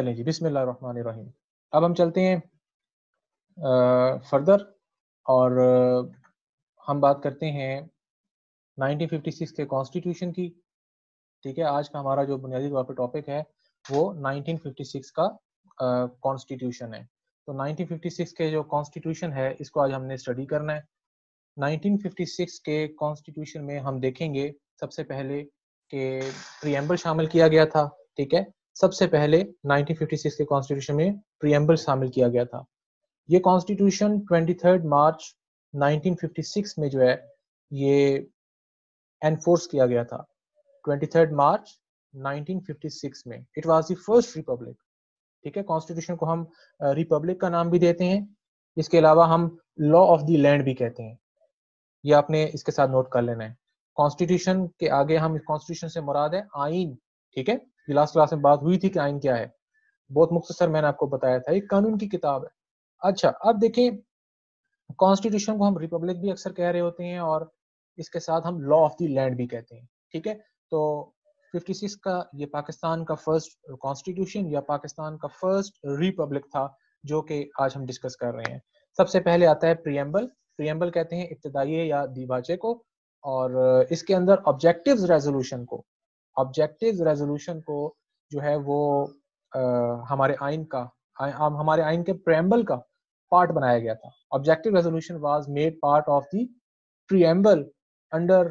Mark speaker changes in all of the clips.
Speaker 1: چلیں جی بسم اللہ الرحمن الرحیم. اب ہم چلتے ہیں فردر اور ہم بات کرتے ہیں 1956 کے کانسٹیٹیوشن کی. ٹھیک ہے, آج کا ہمارا جو بنیادی طور پہ ٹاپک ہے وہ 1956 کا کانسٹیٹیوشن ہے. تو 1956 کے جو کانسٹیٹیوشن ہے اس کو آج ہم نے اسٹڈی کرنا ہے. 1956 کے کانسٹیٹیوشن میں ہم دیکھیں گے سب سے پہلے کہ پریمبل شامل کیا گیا تھا. ٹھیک ہے, سب سے پہلے 1956 کے کانسٹیٹیوشن میں پریمبل شامل کیا گیا تھا. یہ کانسٹیٹیوشن 23 مارچ 1956 میں جو ہے یہ انفورس کیا گیا تھا. 23 مارچ 1956 میں it was the first republic. ٹھیک ہے, کانسٹیٹیوشن کو ہم ریپبلک کا نام بھی دیتے ہیں, اس کے علاوہ ہم لا آف دی لینڈ بھی کہتے ہیں. یہ آپ نے اس کے ساتھ نوٹ کر لینا ہے. کانسٹیٹیوشن کے آگے ہم کانسٹیٹیوشن سے مراد ہے آئین. ٹھیک ہے, یہ لاسٹ کلاس میں بات ہوئی تھی کہ آئین کیا ہے, بہت مختصر میں نے آپ کو بتایا تھا, ایک قانون کی کتاب ہے. اچھا, اب دیکھیں کانسٹیٹیوشن کو ہم ریپبلک بھی اکثر کہہ رہے ہوتے ہیں اور اس کے ساتھ ہم لا آف دی لینڈ بھی کہتے ہیں. ٹھیک ہے, تو 56 کا یہ پاکستان کا فرسٹ کانسٹیٹیوشن یا پاکستان کا فرسٹ ریپبلک تھا جو کہ آج ہم ڈسکس کر رہے ہیں. سب سے پہلے آتا ہے پریمبل. پریمبل کہتے ہیں ابتدائیے یا دیباچے کو, اور اس کے اندر آبجیکٹیوز ریزولوشن کو, آبجیکٹیوز ریزولوشن کو جو ہے وہ ہمارے آئین کا, ہمارے آئین کے پریمبل کا پارٹ بنایا گیا تھا. Objective resolution was made part of the preamble under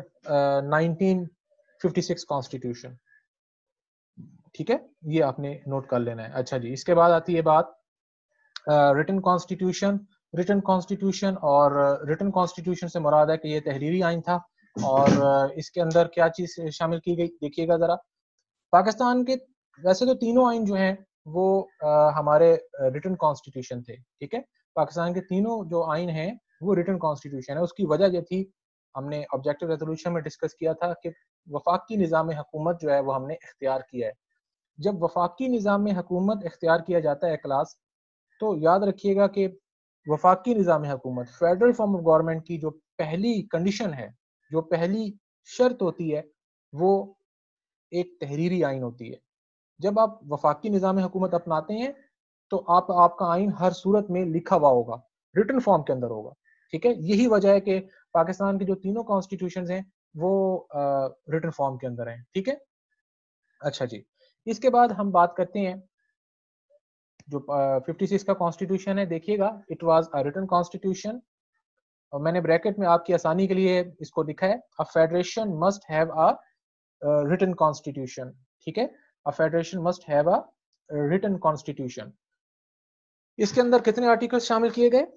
Speaker 1: 1956 constitution. ٹھیک ہے, یہ آپ نے نوٹ کر لینا ہے. اچھا جی, اس کے بعد آتی ہے بات ریٹن کانسٹیٹیوشن. ریٹن کانسٹیٹیوشن اور ریٹن کانسٹیٹیوشن سے مراد ہے کہ یہ تحریری آئین تھا, اور اس کے اندر کیا چیز شامل کی گئی دیکھیے گا ذرا. پاکستان کے ویسے تو تینوں آئین جو ہیں وہ ہمارے ریٹن کانسٹیٹیوشن تھے. ٹھیک ہے, پاکستان کے تینوں جو آئین ہیں وہ ریٹن کانسٹیٹیوشن ہے. اس کی وجہ یہ تھی, ہم نے آبجیکٹیو ریزولوشن میں ڈسکس کیا تھا کہ وفاقی نظام حکومت جو ہے وہ ہم نے اختیار کیا ہے. جب وفاقی نظام حکومت اختیار کیا جاتا ہے کلاس, تو یاد رکھیے گا کہ وفاقی نظام حکومت فیڈرل فارم آف گورنمنٹ کی جو پہلی کنڈیشن ہے, جو پہلی شرط ہوتی ہے, وہ ایک تحریری آئین ہوتی ہے. جب آپ وفاقی نظام حکومت اپناتے ہیں تو آپ کا آئین ہر صورت میں لکھا ہوا ہوگا, ریٹن فارم کے اندر ہوگا. ٹھیک ہے, یہی وجہ ہے کہ پاکستان کے جو تینوں کانسٹیٹیوشنز ہیں وہ ریٹن فارم کے اندر ہیں. ٹھیک ہے, اچھا جی, اس کے بعد ہم بات کرتے ہیں جو 56 کا کانسٹیٹیوشن ہے. دیکھیے گا, it was a written constitution, اور میں نے بریکٹ میں آپ کی آسانی کے لیے اس کو لکھا ہے, a federation must have a written constitution. ٹھیک ہے, a federation must have a written constitution. اس کے اندر کتنے آرٹیکلز شامل کیے گئے؟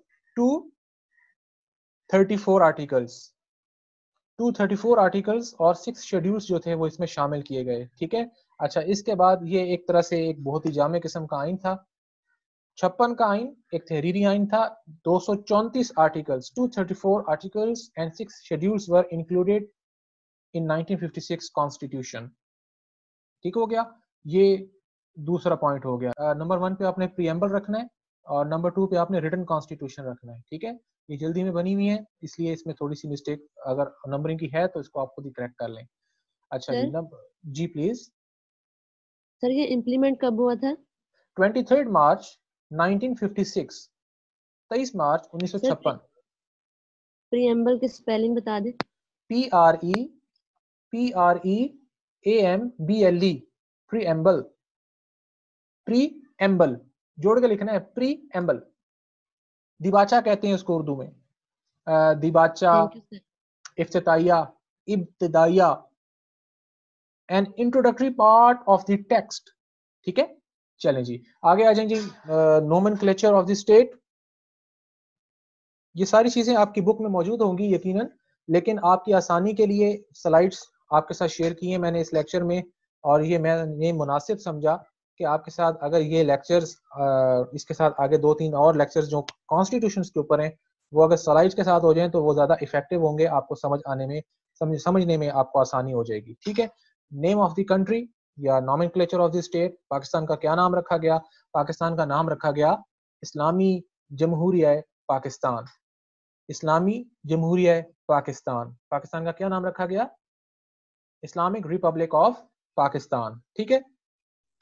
Speaker 1: 234 آرٹیکلز, 234 آرٹیکلز اور 6 شیڈیولز جو تھے وہ اس میں شامل کیے گئے. ٹھیک ہے, اچھا, اس کے بعد یہ ایک طرح سے ایک بہت ہی جامع قسم کا آئین تھا. 56 کا آئین ایک تحریری آئین تھا. 234 articles, 234 articles and 6 schedules were included in 1956 constitution. ٹھیک ہو گیا, یہ دوسرا پوائنٹ ہو گیا. نمبر 1 پہ آپ نے پریمبل رکھنا ہے اور نمبر 2 پہ آپ نے ریٹن کانسٹیٹیوشن رکھنا ہے. ٹھیک ہے, یہ جلدی میں بنی ہوئی ہے اس لیے اس میں تھوڑی سی مسٹیک اگر نمبرنگ کی ہے تو اس کو آپ خود ہی کریکٹ کر لیں. اچھا جی, جی پلیز.
Speaker 2: سر یہ امپلیمنٹ کب ہوا تھا؟
Speaker 1: 23 مارچ 1956, 23 مارچ 1956.
Speaker 2: پریمبل کی سپیلنگ بتا دیں.
Speaker 1: PREAMBLE, preamble. پریمبل جوڑ کے لکھنا ہے, پریمبل. دیباچہ کہتے ہیں اس کو اردو میں, دیباچہ, افتتاحیہ, ابتدائیہ, an introductory part of the text. ٹھیک ہے, چلیں جی آگے آ جائیں جی. nomenclature of the state. یہ ساری چیزیں آپ کی بک میں موجود ہوں گی یقیناً, لیکن آپ کی آسانی کے لیے سلائڈس آپ کے ساتھ شیئر کی ہیں میں نے اس لیکچر میں, اور یہ میں نے مناسب سمجھا کہ آپ کے ساتھ اگر یہ لیکچرز اس کے ساتھ آگے 2-3 اور لیکچرز جو کانسٹیٹیوشنز کے اوپر ہیں وہ اگر سلائڈس کے ساتھ ہو جائیں تو وہ زیادہ افیکٹو ہوں گے, آپ کو سمجھ آنے میں, سمجھنے میں آپ کو آسانی ہو جائے گی. ٹھیک ہے, نیم آف دی کنٹری یا nomenclature of the state. Pakistan کا کیا نام رکھا گیا؟ پاکستان کا نام رکھا گیا اسلامی جمہوریہ پاکستان. اسلامی جمہوریہ پاکستان. پاکستان کا کیا نام رکھا گیا؟ Islamic republic of Pakistan. ٹھیک ہے,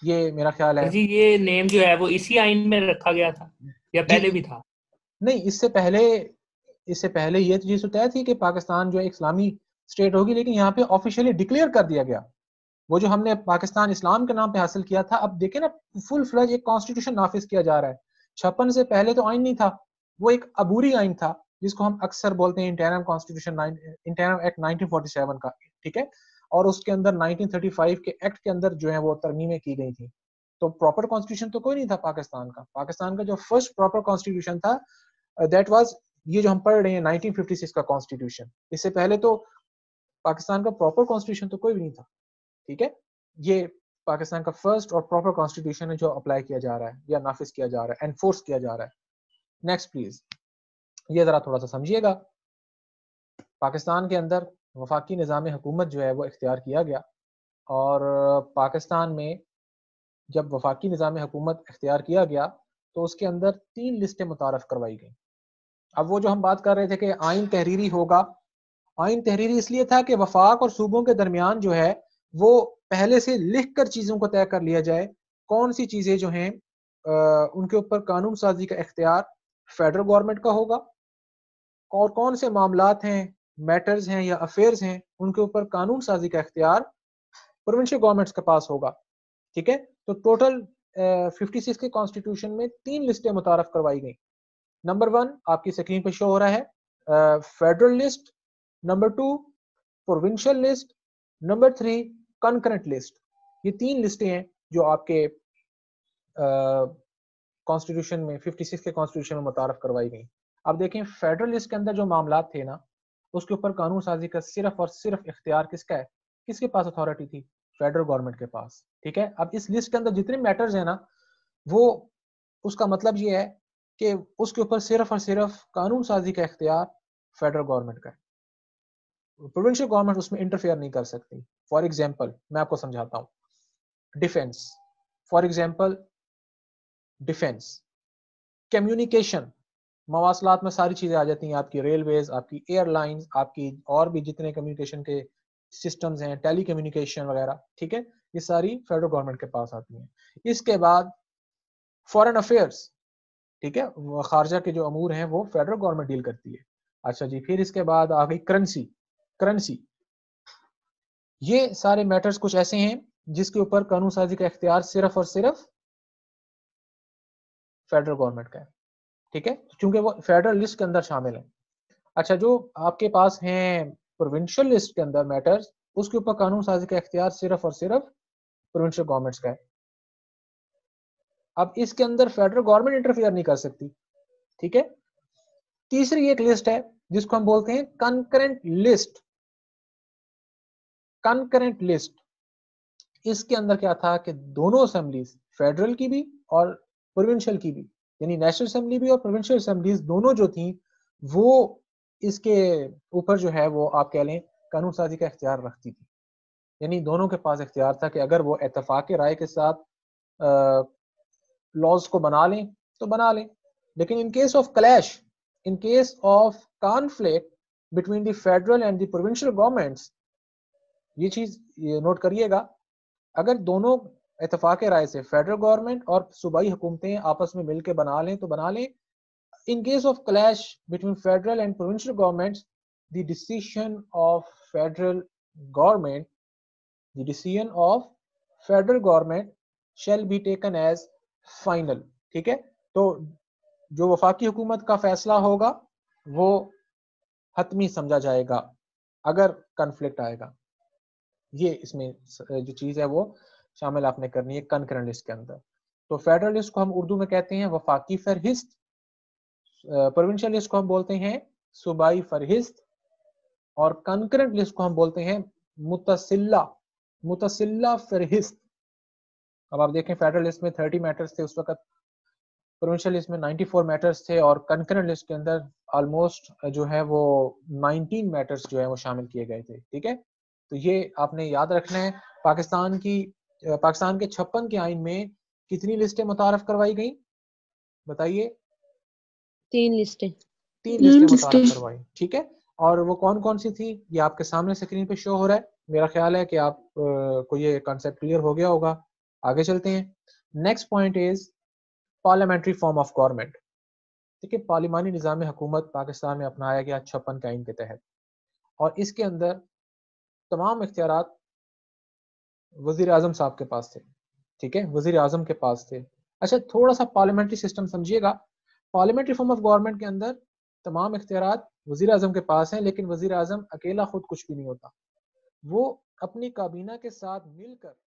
Speaker 1: یہ میرا خیال ہے
Speaker 3: جی یہ نیم جو ہے وہ اسی آئین میں رکھا گیا تھا یا
Speaker 1: جی
Speaker 3: پہلے بھی تھا؟
Speaker 1: نہیں، اس سے پہلے یہ چیز طے تھی کہ پاکستان جو ہے اسلامی اسٹیٹ ہوگی، لیکن یہاں پہ آفیشیلی ڈکلیئر کر دیا گیا وہ جو ہم نے پاکستان اسلام کے نام پہ حاصل کیا تھا. اب دیکھیں نا فل فلج ایک کانسٹیٹیوشن نافذ کیا جا رہا ہے. 56 سے پہلے تو آئین نہیں تھا، وہ ایک عبوری آئین تھا جس کو ہم اکثر بولتے ہیں انٹرم کانسٹیٹیوشن، انٹرم ایکٹ 1947 کا، ٹھیک ہے. اور اس کے اندر 1935 کے ایکٹ کے اندر جو ہے وہ ترمیمیں کی گئی تھیں. تو پراپر کانسٹیٹیوشن تو کوئی نہیں تھا پاکستان کا. پاکستان کا جو فرسٹ پراپر کانسٹیٹیوشن تھا دیٹ واز یہ جو ہم پڑھ رہے ہیں 1956 کا کانسٹیٹیوشن. اس سے پہلے تو پاکستان کا پراپر کانسٹیٹیوشن تو کوئی بھی نہیں تھا، ٹھیک ہے. یہ پاکستان کا فرسٹ اور پراپر کانسٹیٹیوشن ہے جو اپلائی کیا جا رہا ہے یا نافذ کیا جا رہا ہے، انفورس کیا جا رہا ہے. نیکسٹ پلیز، یہ ذرا تھوڑا سا سمجھیے گا. پاکستان کے اندر وفاقی نظام حکومت جو ہے وہ اختیار کیا گیا، اور پاکستان میں جب وفاقی نظام حکومت اختیار کیا گیا تو اس کے اندر 3 لسٹیں متعارف کروائی گئیں. اب وہ جو ہم بات کر رہے تھے کہ آئین تحریری ہوگا، آئین تحریری اس لیے تھا کہ وفاق اور صوبوں کے درمیان جو ہے وہ پہلے سے لکھ کر چیزوں کو طے کر لیا جائے، کون سی چیزیں جو ہیں ان کے اوپر قانون سازی کا اختیار فیڈرل گورنمنٹ کا ہوگا، اور کون سے معاملات ہیں، میٹرز ہیں یا افیئرز ہیں، ان کے اوپر قانون سازی کا اختیار پروونشل گورنمنٹس کے پاس ہوگا. ٹھیک ہے. تو ٹوٹل 56 کے کانسٹیٹیوشن میں 3 لسٹیں متعارف کروائی گئیں. نمبر 1 آپ کی اسکرین پہ شو ہو رہا ہے federal list, number 2 provincial list, number 3 concurrent list. یہ 3 لسٹیں ہیں جو آپ کے کانسٹیٹیوشن میں 56 کے کانسٹیٹیوشن میں متعارف کروائی گئیں. اب دیکھیں فیڈرل لسٹ کے اندر جو معاملات تھے نا، اس کے اوپر قانون سازی کا صرف اور صرف اختیار کس کا ہے، کس کے پاس اتھارٹی تھی؟ فیڈرل گورنمنٹ کے پاس. ٹھیک ہے. اب اس لسٹ کے اندر جتنے میٹرز ہیں نا، وہ اس کا مطلب یہ ہے کہ اس کے اوپر صرف اور صرف قانون سازی کا اختیار فیڈرل گورنمنٹ کا ہے. پروونشل گورنمنٹ اس میں انٹرفیئر نہیں کر سکتی. فار ایگزامپل میں آپ کو سمجھاتا ہوں، defence, for example defence, communication, مواصلات میں ساری چیزیں آ جاتی ہیں، آپ کی ریلویز، آپ کی ایئر لائنز، آپ کی اور بھی جتنے کمیونیکیشن کے سسٹمز ہیں، ٹیلی کمیونیکیشن وغیرہ. ٹھیک ہے. یہ ساری فیڈرل گورنمنٹ کے پاس آتی ہیں. اس کے بعد فارن افیئرس، ٹھیک ہے، خارجہ کے جو امور ہیں وہ فیڈرل گورنمنٹ ڈیل کرتی ہے. اچھا جی، پھر اس کے بعد آ گئی کرنسی. یہ سارے میٹرز کچھ ایسے ہیں جس کے اوپر قانون سازی کا اختیار صرف اور صرف فیڈرل گورنمنٹ کا ہے. ٹھیک ہے، چونکہ وہ فیڈرل لسٹ کے اندر شامل ہیں. اچھا، جو آپ کے پاس ہیں پروونشل لسٹ کے اندر میٹرز، اس کے اوپر قانون سازی کا اختیار صرف اور صرف پروونشل گورنمنٹس کا ہے. اب اس کے اندر فیڈرل گورنمنٹ انٹرفیئر نہیں کر سکتی. ٹھیک ہے. تیسری ایک لسٹ ہے جس کو ہم بولتے ہیں کنکرنٹ لسٹ. کنکرنٹ لسٹ، اس کے اندر کیا تھا کہ دونوں اسمبلیز، فیڈرل کی بھی اور پروونشل کی بھی، یعنی نیشنل اسمبلی بھی اور پروونشل اسمبلیز دونوں جو تھیں، وہ اس کے اوپر جو ہے وہ آپ کہہ لیں قانون سازی کا اختیار رکھتی تھی. یعنی دونوں کے پاس اختیار تھا کہ اگر وہ اتفاق رائے کے ساتھ لاز کو بنا لیں تو بنا لیں، لیکن in case of clash, in case of conflict between the federal and the provincial governments, یہ چیز نوٹ کریے گا، اگر دونوں اتفاق رائے سے فیڈرل گورنمنٹ اور صوبائی حکومتیں آپس میں مل کے بنا لیں تو بنا لیں. In case of clash between federal and provincial governments, the decision of federal government shall be taken as final. ٹھیک ہے. تو جو وفاقی حکومت کا فیصلہ ہوگا وہ حتمی سمجھا جائے گا اگر کنفلکٹ آئے گا. یہ اس میں جو چیز ہے وہ شامل آپ نے کرنی ہے کنکرنٹ لسٹ کے اندر. تو فیڈرل لسٹ کو ہم اردو میں کہتے ہیں وفاقی فہرست، پروونشل لسٹ کو ہم بولتے ہیں صوبائی فہرست، اور کنکرنٹ لسٹ کو ہم بولتے ہیں متصلہ فہرست. اب آپ دیکھیں فیڈرل لسٹ میں 30 میٹرز تھے اس وقت، پروونشل لسٹ میں 94 میٹرز تھے، اور کنکرنٹ لسٹ کے اندر آلموسٹ جو ہے وہ 19 میٹرز جو ہے وہ شامل کیے گئے تھے. ٹھیک ہے. تو یہ آپ نے یاد رکھنا ہے. پاکستان کے 56 کے آئین میں کتنی لسٹیں متعارف کروائی گئیں بتائیے؟
Speaker 2: 3 لسٹیں.
Speaker 1: 3 لسٹیں متعارف کروائی. ٹھیک ہے. اور وہ کون کون سی تھی یہ آپ کے سامنے اسکرین پہ شو ہو رہا ہے. میرا خیال ہے کہ آپ کو یہ کانسیپٹ کلیئر ہو گیا ہوگا. آگے چلتے ہیں. Next point is parliamentary form of government. ٹھیک ہے, پارلیمانی نظام حکومت پاکستان میں اپنایا گیا 56 کے آئین کے تحت, اور اس کے اندر تمام اختیارات وزیر اعظم صاحب کے پاس تھے. ٹھیک ہے, وزیر اعظم کے پاس تھے. اچھا تھوڑا سا پارلیمنٹری سسٹم سمجھیے گا. پارلیمنٹری فارم آف گورنمنٹ کے اندر تمام اختیارات وزیر اعظم کے پاس ہیں, لیکن وزیر اعظم اکیلا خود کچھ بھی نہیں ہوتا, وہ اپنی کابینہ کے ساتھ مل کر